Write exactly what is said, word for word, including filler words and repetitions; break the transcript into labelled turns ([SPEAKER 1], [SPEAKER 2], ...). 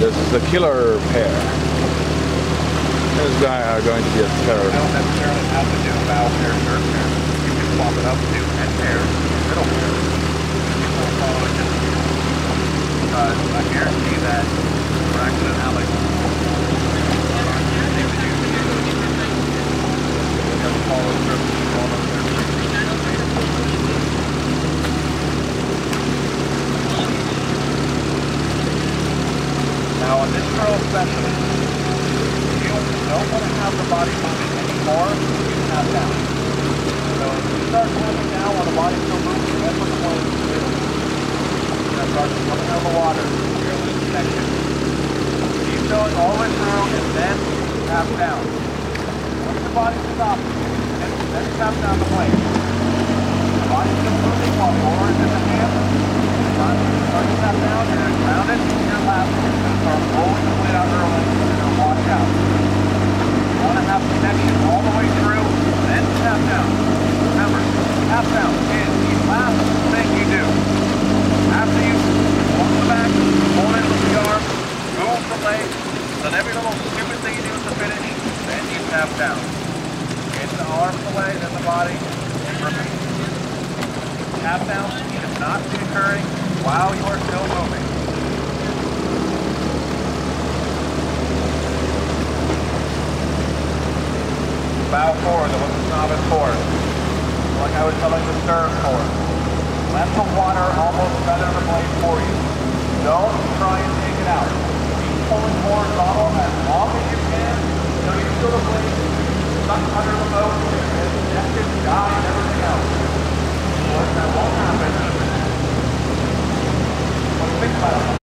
[SPEAKER 1] this is the killer pair. These guys are going to be a terror.
[SPEAKER 2] You don't necessarily have to do bow pair, third pair. You can swap it up to end pair, middle pair. People will follow it just because I guarantee that Braxton and Alex they would use the just follow through all of their Now on this drill especially, if you don't want to have the body moving anymore, you tap down. So if you start tapping down while the body's still moving, that's what the blade is doing. You're going to start coming out of the water. You're going to lose connection. Keep going all the way through and then tap down. Once the body stops, then, then tap down the blade. The body's still moving while the oar is in the hand. Start to tap down, you're going to ground it to your left, you're going to start rolling the blade out early, and you're going to wash out. You want to have connection all the way through, then tap down. Remember, tap down is the last thing you do. After you walk the back, pull in with the arm, move the leg, then every little stupid thing you do at the finish, then you tap down. Get the arm, the leg, then the body, and repeat. Tap down is not occurring while you are still moving. Bow forward, the what's novice forward. Like I was telling the stern forward. Let the water almost feather the blade for you. Don't try and take it out. Keep pulling horizontal as long as you can until you feel the blade stuck under the boat and connected, guide, and everything else.